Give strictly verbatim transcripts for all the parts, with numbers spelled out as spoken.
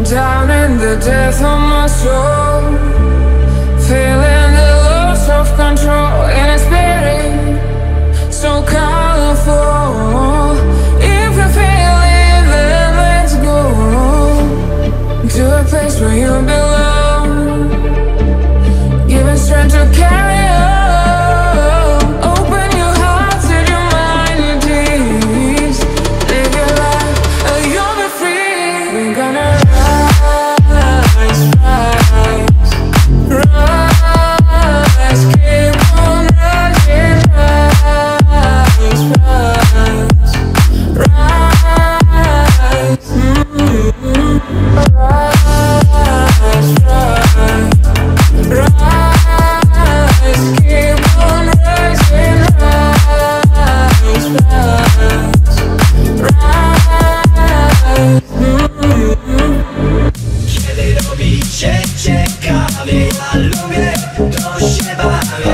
Down in the depth of my soul, feeling the loss of control, and it's very so colorful. If you feel it, then let's go to a place where you belong, giving strength to carry on. Open your heart, set your mind at ease. Live your life, and you'll be free. We're gonna rise, rise, rise, keep on rising, rise, rise, rise, mm-hmm. Rise, rise, rise, keep on rising, rise, rise, rise, mm-hmm. Kiedy robi się ciekawie, ja lubię, to się bawię.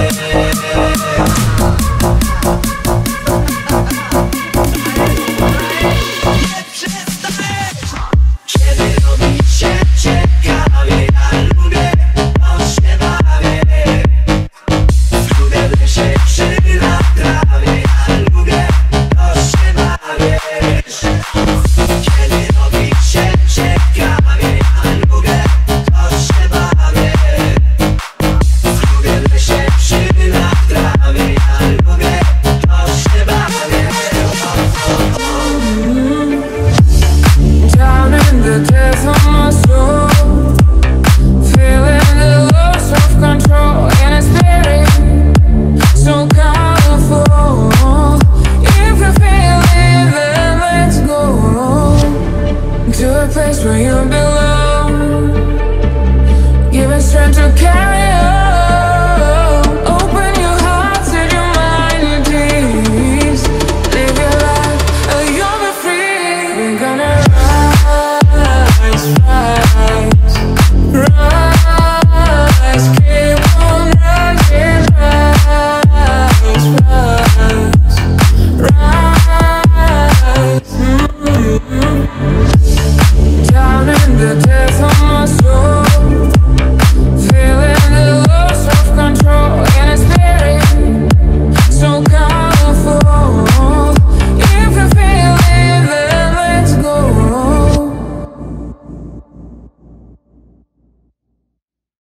Nie przestaję. Kiedy robi się ciekawie, ja lubię, to się bawię. Lubię w lesie czy na trawie, ja lubię, to się bawię. Kiedy robi się ciekawie, ja lubię, to się bawię. Lubię w lesie czy na trawie, ja lubię, to się bawię. Down in the depth of my soul, feeling the loss of control, and it's very so colorful. If you feel it, then let's go to a place where you belong.